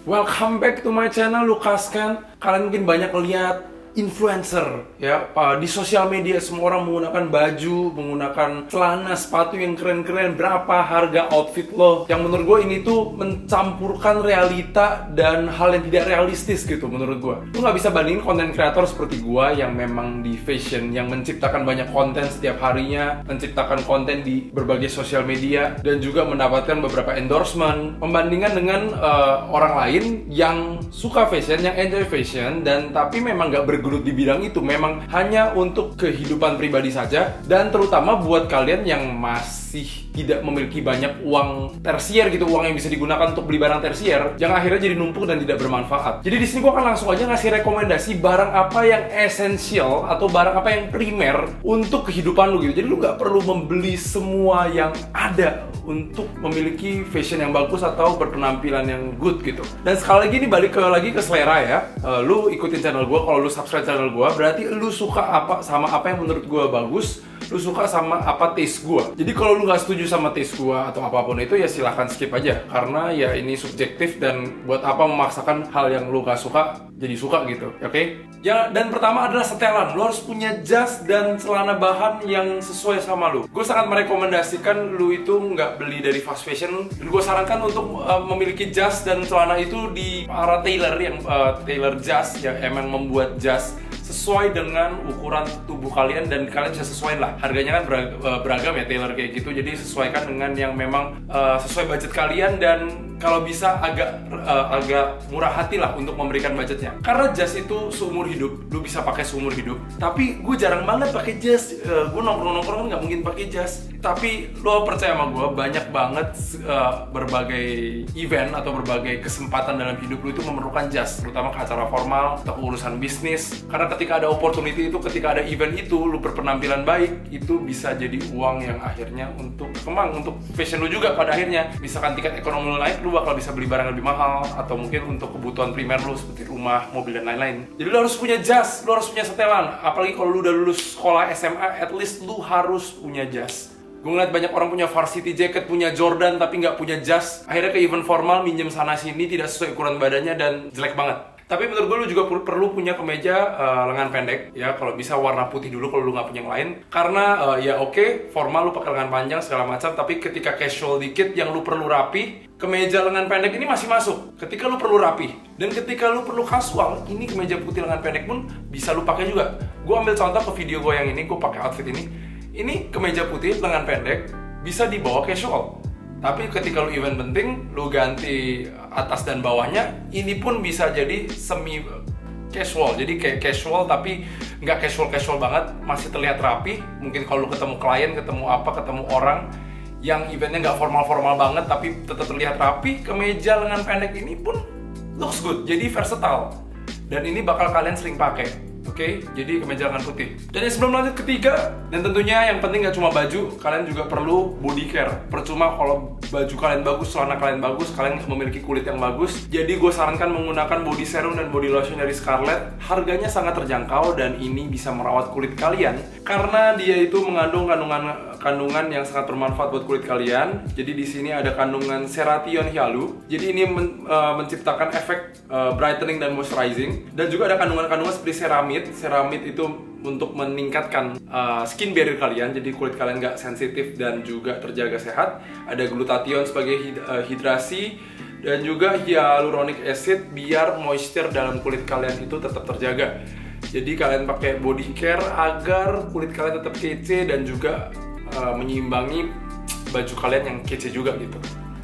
Welcome back to my channel, Lukas Ken. Kalian mungkin banyak lihat influencer ya, di sosial media semua orang menggunakan baju, menggunakan celana, sepatu yang keren-keren. Berapa harga outfit lo? Yang menurut gue ini tuh mencampurkan realita dan hal yang tidak realistis gitu menurut gue. Lo nggak bisa bandingin konten kreator seperti gue yang memang di fashion, yang menciptakan banyak konten setiap harinya, menciptakan konten di berbagai sosial media dan juga mendapatkan beberapa endorsement, membandingkan dengan orang lain yang suka fashion, yang enjoy fashion, dan tapi memang nggak bergelut di bidang itu, memang hanya untuk kehidupan pribadi saja. Dan terutama buat kalian yang masih tidak memiliki banyak uang tersier gitu, uang yang bisa digunakan untuk beli barang tersier, yang akhirnya jadi numpuk dan tidak bermanfaat. Jadi di sini gua akan langsung aja ngasih rekomendasi barang apa yang esensial atau barang apa yang primer untuk kehidupan lu gitu. Jadi lu nggak perlu membeli semua yang ada untuk memiliki fashion yang bagus atau berpenampilan yang good gitu. Dan sekali lagi ini balik lagi ke selera ya. Lu ikutin channel gue, kalau lu subscribe channel gue berarti lu suka apa sama apa yang menurut gue bagus, lu suka sama apa taste gue. Jadi kalau lu nggak setuju sama taste gue atau apapun itu ya silahkan skip aja, karena ya ini subjektif dan buat apa memaksakan hal yang lu nggak suka jadi suka gitu, oke? Ya, dan pertama adalah setelan. Lu harus punya jas dan celana bahan yang sesuai sama lu. Gue sangat merekomendasikan lu itu nggak beli dari fast fashion. Gue sarankan untuk memiliki jas dan celana itu di para tailor yang tailor jas yang emang membuat jas sesuai dengan ukuran tubuh kalian, dan kalian bisa sesuaiin lah. Harganya kan beragam ya tailor kayak gitu, jadi sesuaikan dengan yang memang sesuai budget kalian, dan kalau bisa agak murah hati lah untuk memberikan budgetnya. Karena jas itu seumur hidup, lu bisa pakai seumur hidup. Tapi gue jarang banget pakai jas. Gue nongkrong kan nggak mungkin pakai jas. Tapi lo percaya sama gue, banyak banget berbagai event atau berbagai kesempatan dalam hidup lu itu memerlukan jas, terutama ke acara formal atau urusan bisnis. Karena ketika ada opportunity itu, ketika ada event itu, lu berpenampilan baik, itu bisa jadi uang yang akhirnya untuk kembang untuk fashion lu juga pada akhirnya. Misalkan tingkat ekonomi lu naik, lu bakal bisa beli barang lebih mahal, atau mungkin untuk kebutuhan primer lu seperti rumah, mobil, dan lain-lain. Jadi lu harus punya jas, lu harus punya setelan. Apalagi kalau lu udah lulus sekolah SMA, at least lu harus punya jas. Gue ngeliat banyak orang punya varsity jacket, punya Jordan, tapi nggak punya jas. Akhirnya ke event formal, minjem sana-sini, tidak sesuai ukuran badannya, dan jelek banget. Tapi menurut gue lu juga perlu punya kemeja lengan pendek ya, kalau bisa warna putih dulu kalau lu nggak punya yang lain. Karena ya oke, formal lu pakai lengan panjang segala macam, tapi ketika casual dikit yang lu perlu rapi, kemeja lengan pendek ini masih masuk. Ketika lu perlu rapi dan ketika lu perlu kasual, ini kemeja putih lengan pendek pun bisa lu pakai juga. Gue ambil contoh ke video gue yang ini, gue pakai outfit ini. Ini kemeja putih lengan pendek bisa dibawa casual. Tapi ketika lu event penting, lu ganti atas dan bawahnya, ini pun bisa jadi semi casual. Jadi kayak casual tapi nggak casual banget, masih terlihat rapi. Mungkin kalau lu ketemu klien, ketemu orang yang eventnya nggak formal banget tapi tetap terlihat rapi, kemeja lengan pendek ini pun looks good. Jadi versatile. Dan ini bakal kalian sering pakai. Oke, jadi kemeja lengan putih. Dan yang sebelum lanjut ketiga, dan tentunya yang penting gak cuma baju, kalian juga perlu body care. Percuma kalau baju kalian bagus, celana kalian bagus, kalian memiliki kulit yang bagus. Jadi gue sarankan menggunakan body serum dan body lotion dari Scarlett. Harganya sangat terjangkau dan ini bisa merawat kulit kalian karena dia itu mengandung kandungan yang sangat bermanfaat buat kulit kalian. Jadi di sini ada kandungan ceration hyalu. Jadi ini menciptakan efek brightening dan moisturizing. Dan juga ada kandungan-kandungan seperti Ceramide itu untuk meningkatkan skin barrier kalian, jadi kulit kalian nggak sensitif dan juga terjaga sehat. Ada glutathione sebagai hidrasi dan juga hyaluronic acid biar moisture dalam kulit kalian itu tetap terjaga. Jadi kalian pakai body care agar kulit kalian tetap kece dan juga menyeimbangi baju kalian yang kece juga gitu.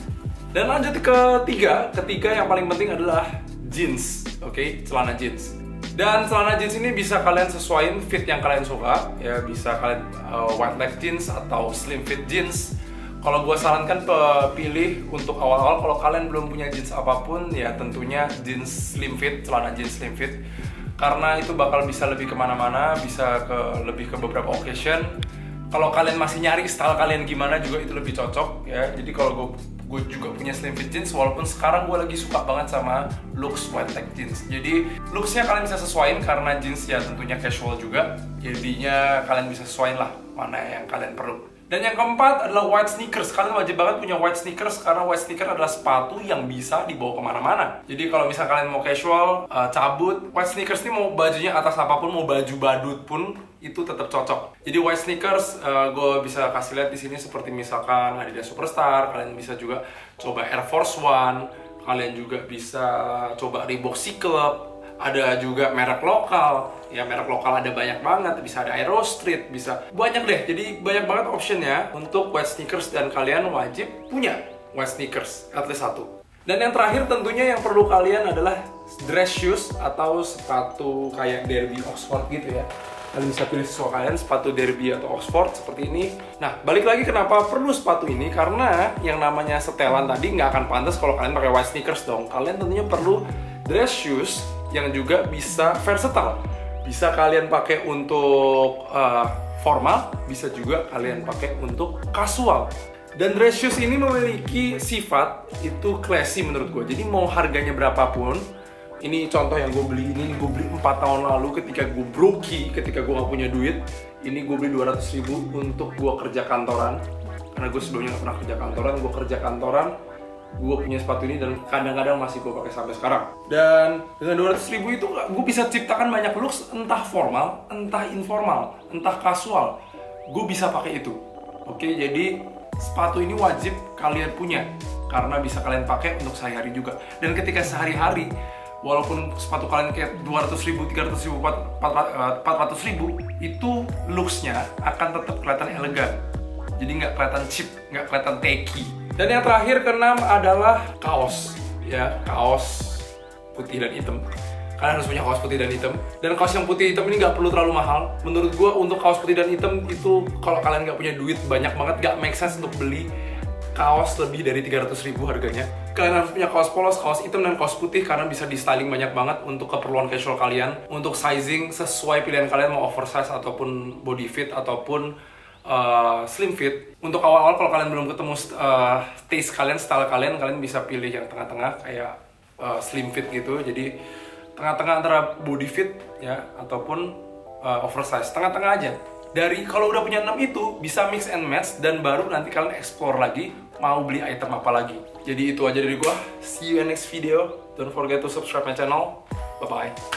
Dan lanjut ke ketiga yang paling penting adalah jeans, oke? Celana jeans. Dan celana jeans ini bisa kalian sesuaiin fit yang kalian suka ya, bisa kalian wide leg jeans atau slim fit jeans. Kalau gue sarankan pilih untuk awal-awal, kalau kalian belum punya jeans apapun ya tentunya jeans slim fit, celana jeans slim fit, karena itu bakal bisa lebih kemana-mana, bisa lebih ke beberapa occasion. Kalau kalian masih nyari style kalian gimana juga itu lebih cocok ya. Jadi kalau gue juga punya slim fit jeans, walaupun sekarang gue lagi suka banget sama looks wide leg jeans. Jadi looksnya kalian bisa sesuaiin karena jeans ya tentunya casual juga. Jadinya kalian bisa sesuaiin lah mana yang kalian perlu. Dan yang keempat adalah white sneakers. Kalian wajib banget punya white sneakers karena white sneakers adalah sepatu yang bisa dibawa kemana-mana. Jadi kalau misalnya kalian mau casual, cabut, white sneakers ini mau bajunya atas apapun, mau baju badut pun itu tetap cocok. Jadi white sneakers gue bisa kasih lihat di sini seperti misalkan Adidas Superstar, kalian bisa juga coba Air Force One, kalian juga bisa coba Reebok C-Club. Ada juga merek lokal, ya merek lokal ada banyak banget, bisa ada Aero Street, bisa banyak deh. Jadi banyak banget optionnya untuk white sneakers dan kalian wajib punya white sneakers, at least satu. Dan yang terakhir tentunya yang perlu kalian adalah dress shoes atau sepatu kayak derby Oxford gitu ya. Kalian bisa pilih sesuai kalian, sepatu derby atau Oxford seperti ini. Nah, balik lagi kenapa perlu sepatu ini, karena yang namanya setelan tadi nggak akan pantas kalau kalian pakai white sneakers dong. Kalian tentunya perlu dress shoes yang juga bisa versatile. Bisa kalian pakai untuk formal, bisa juga kalian pakai untuk casual. Dan dress shoes ini memiliki sifat itu classy menurut gue. Jadi mau harganya berapapun, ini contoh yang gue beli ini gue beli 4 tahun lalu ketika gue broke, ketika gue gak punya duit. Ini gue beli 200.000 untuk gue kerja kantoran. Karena gue sebelumnya gak pernah kerja kantoran, gue kerja kantoran. Gue punya sepatu ini dan kadang-kadang masih gue pakai sampai sekarang. Dan dengan 200.000 itu gue bisa ciptakan banyak looks, entah formal, entah informal, entah casual. Gue bisa pakai itu. Oke, jadi sepatu ini wajib kalian punya karena bisa kalian pakai untuk sehari-hari juga. Dan ketika sehari-hari, walaupun sepatu kalian kayak 200.000, 300.000, 400.000, itu looksnya akan tetap kelihatan elegan. Jadi nggak kelihatan cheap, nggak kelihatan tacky. Dan yang terakhir keenam adalah kaos, ya kaos putih dan hitam. Kalian harus punya kaos putih dan hitam. Dan kaos yang putih hitam ini nggak perlu terlalu mahal. Menurut gue untuk kaos putih dan hitam itu kalau kalian nggak punya duit banyak banget, nggak make sense untuk beli kaos lebih dari 300.000 harganya. Kalian harus punya kaos polos, kaos hitam, dan kaos putih karena bisa di styling banyak banget untuk keperluan casual kalian. Untuk sizing sesuai pilihan kalian, mau oversize ataupun body fit ataupun slim fit. Untuk awal-awal kalau kalian belum ketemu taste kalian, style kalian, kalian bisa pilih yang tengah-tengah kayak slim fit gitu. Jadi tengah-tengah antara body fit ya ataupun oversize, tengah-tengah aja. Dari kalau udah punya 6 itu bisa mix and match dan baru nanti kalian explore lagi mau beli item apa lagi. Jadi itu aja dari gua. See you in next video. Don't forget to subscribe my channel. Bye bye.